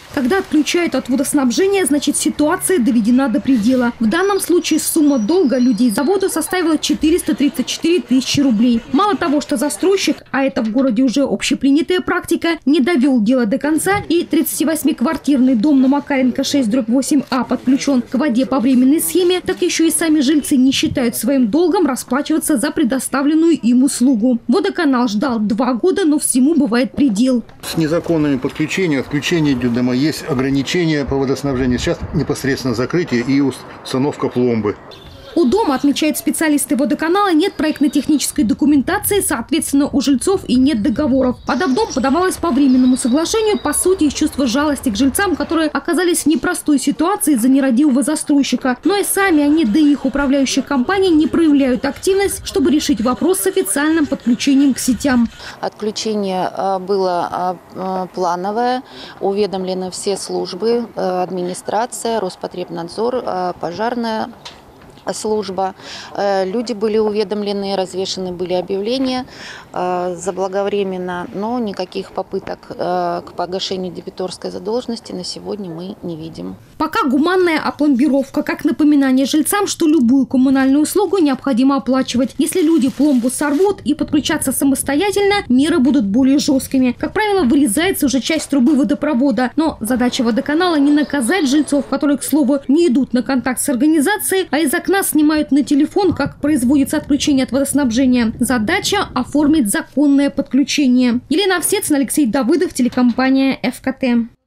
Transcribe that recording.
Когда отключают от водоснабжения, значит ситуация доведена до предела. В данном случае сумма долга людей заводу составила 434 тысячи рублей. Мало того, что застройщик, а это в городе уже общепринятая практика, не довел дело до конца и 38-квартирный дом на Макаренко 6/8А подключен к воде по временной схеме, так еще и сами жильцы не считают своим долгом расплачиваться за предоставленную им услугу. Водоканал ждал 2 года, но всему бывает предел. С незаконными подключениями, отключение дома есть ограничения по водоснабжению. Сейчас непосредственно закрытие и установка пломбы. У дома, отмечают специалисты водоканала, нет проектно-технической документации, соответственно, у жильцов и нет договоров. Подав дом подавалось по временному соглашению, по сути, из чувства жалости к жильцам, которые оказались в непростой ситуации из-за нерадивого застройщика. Но и сами они, да и их управляющие компании не проявляют активность, чтобы решить вопрос с официальным подключением к сетям. Отключение было плановое, уведомлены все службы, администрация, Роспотребнадзор, пожарная служба. Люди были уведомлены, развешаны были объявления заблаговременно, но никаких попыток к погашению дебиторской задолженности на сегодня мы не видим. Пока гуманная опломбировка, как напоминание жильцам, что любую коммунальную услугу необходимо оплачивать. Если люди пломбу сорвут и подключаться самостоятельно, меры будут более жесткими. Как правило, вырезается уже часть трубы водопровода. Но задача водоканала не наказать жильцов, которые, к слову, не идут на контакт с организацией, а из окна снимают на телефон, как производится отключение от водоснабжения. Задача – оформить законное подключение. Елена Овсецина, Алексей Давыдов, телекомпания ФКТ.